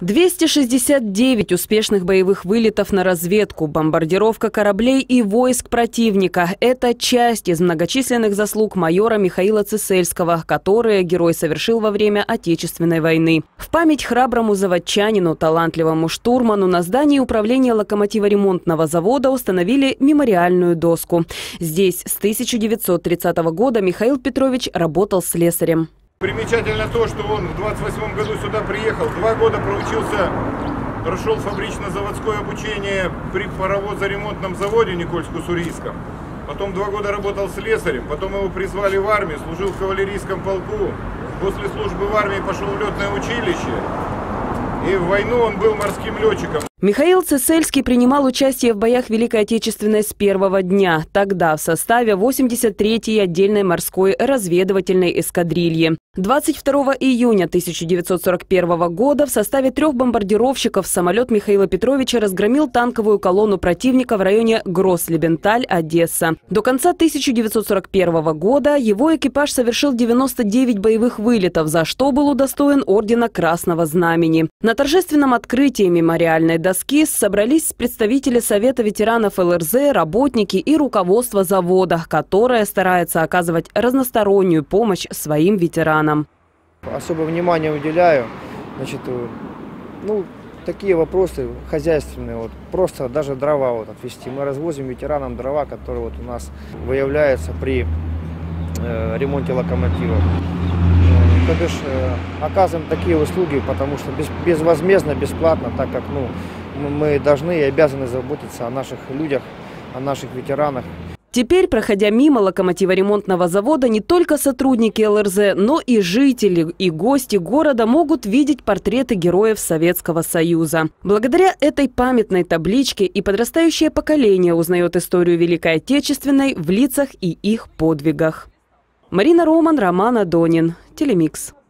269 успешных боевых вылетов на разведку, бомбардировка кораблей и войск противника – это часть из многочисленных заслуг майора Михаила Цесельского, которые герой совершил во время Отечественной войны. В память храброму заводчанину, талантливому штурману на здании управления локомотиворемонтного завода установили мемориальную доску. Здесь с 1930 года Михаил Петрович работал слесарем. Примечательно то, что он в 28 году сюда приехал, 2 года проучился, прошел фабрично-заводское обучение при паровозоремонтном заводе Никольск-Уссурийском. Потом 2 года работал слесарем, потом его призвали в армию, служил в кавалерийском полку. После службы в армии пошел в летное училище, и в войну он был морским летчиком. Михаил Цесельский принимал участие в боях Великой Отечественной с первого дня. Тогда в составе 83-й отдельной морской разведывательной эскадрильи. 22 июня 1941 года в составе 3 бомбардировщиков самолет Михаила Петровича разгромил танковую колонну противника в районе Гросс-Лебенталь, Одесса. До конца 1941 года его экипаж совершил 99 боевых вылетов, за что был удостоен ордена Красного Знамени. На торжественном открытии мемориальной доски собрались представители Совета ветеранов ЛРЗ, работники и руководство завода, которое старается оказывать разностороннюю помощь своим ветеранам. Особое внимание уделяю, такие вопросы хозяйственные, просто даже дрова отвезти. Мы развозим ветеранам дрова, которые у нас выявляются при ремонте локомотивов. То бишь, оказываем такие услуги, потому что безвозмездно, бесплатно, так как мы должны и обязаны заботиться о наших людях, о наших ветеранах. Теперь, проходя мимо локомотиворемонтного завода, не только сотрудники ЛРЗ, но и жители и гости города могут видеть портреты героев Советского Союза. Благодаря этой памятной табличке и подрастающее поколение узнает историю Великой Отечественной в лицах и их подвигах. Марина Роман, Роман Адонин. Телемикс.